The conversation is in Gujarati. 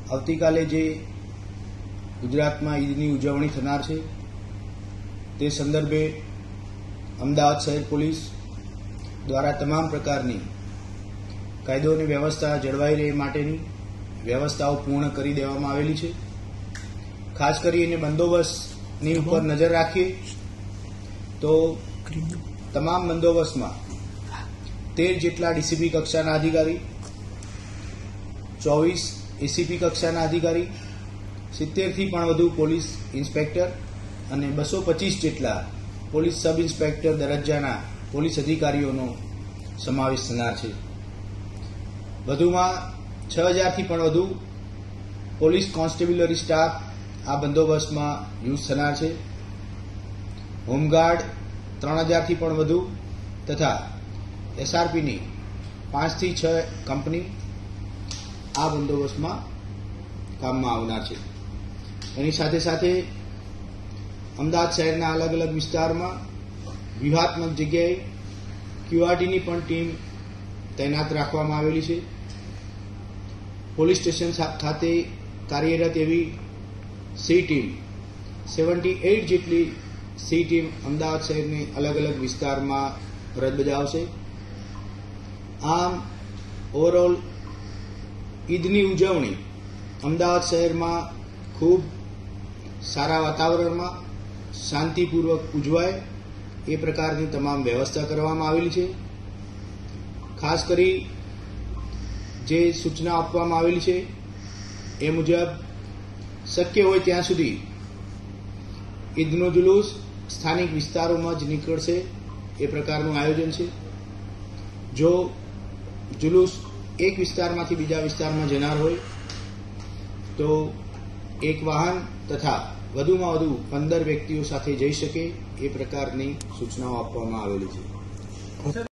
આવતીકાલે જે ગુજરાતમાં ઈદની ઉજવણી થનાર છે તે સંદર્ભે અમદાવાદ શહેર પોલીસ દ્વારા તમામ પ્રકારની કાયદો અને વ્યવસ્થા જળવાઈ રહે માટેની વ્યવસ્થાઓ પૂર્ણ કરી દેવામાં આવેલી છે। ખાસ કરીને બંદોબસ્તની ઉપર નજર રાખીએ તો તમામ બંદોબસ્તમાં 13 જેટલા ડીસીપી કક્ષાના અધિકારી, 24 એસીપી કક્ષાના અધિકારી, 70 થી પણ વધુ પોલીસ ઇન્સ્પેક્ટર અને 225 જેટલા પોલીસ સબ ઇન્સ્પેક્ટર દરજ્જાના પોલીસ અધિકારીઓનો સમાવેશ થનાર છે। વધુમાં 6000 થી પણ વધુ પોલીસ કોન્સ્ટેબ્યુલરી સ્ટાફ આ બંદોબસ્તમાં યુઝ થનાર છે। હોમગાર્ડ 3000 થી પણ વધુ તથા એસઆરપીની 5 થી 6 કંપની આ બંદોબસ્તમાં કામમાં આવનાર છે। એની સાથે સાથે અમદાવાદ શહેરના અલગ અલગ વિસ્તારમાં વ્યૂહાત્મક જગ્યાએ ક્યુઆરટીની પણ ટીમ તૈનાત રાખવામાં આવેલી છે। પોલીસ સ્ટેશન ખાતે કાર્યરત એવી સી ટીમ 78 જેટલી સી ટીમ અમદાવાદ શહેરની અલગ અલગ વિસ્તારમાં ફરજ બજાવશે। આમ ઓવરઓલ ઈદની ઉજવણી અમદાવાદ શહેરમાં ખૂબ સારા વાતાવરણમાં શાંતિપૂર્વક ઉજવાય એ પ્રકારની તમામ વ્યવસ્થા કરવામાં આવેલી છે। ખાસ કરી જે સૂચના આપવામાં આવેલી છે એ મુજબ શક્ય હોય ત્યાં સુધી ઈદનો જુલુસ સ્થાનિક વિસ્તારોમાં જ નીકળશે એ પ્રકારનું આયોજન છે। જો જુલુસ એક વિસ્તારમાંથી બીજા વિસ્તારમાં જનાર હોય તો એક વાહન તથા વધુમાં વધુ 15 વ્યક્તિઓ સાથે જઈ શકે એ પ્રકારની સૂચનાઓ આપવામાં આવેલી છે।